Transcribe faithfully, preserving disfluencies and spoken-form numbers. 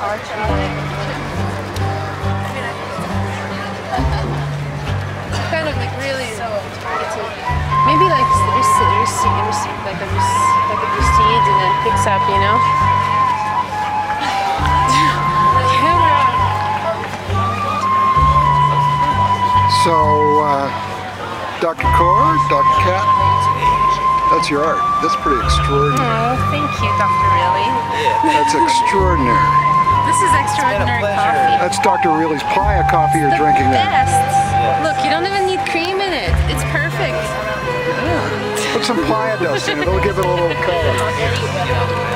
Kind of like really so targeted. Maybe like receipt, receipt, receipt, like a like a receipt and then picks up, you know. So, uh, Doctor Kaur, Doctor Kat, that's your art. That's pretty extraordinary. Oh, thank you, Doctor Really. That's extraordinary. This is extraordinary coffee. That's Doctor Really's Playa coffee you're drinking there. Best. Look, you don't even need cream in it. It's perfect. Yeah. Put some Playa dust in it. It'll give it a little color.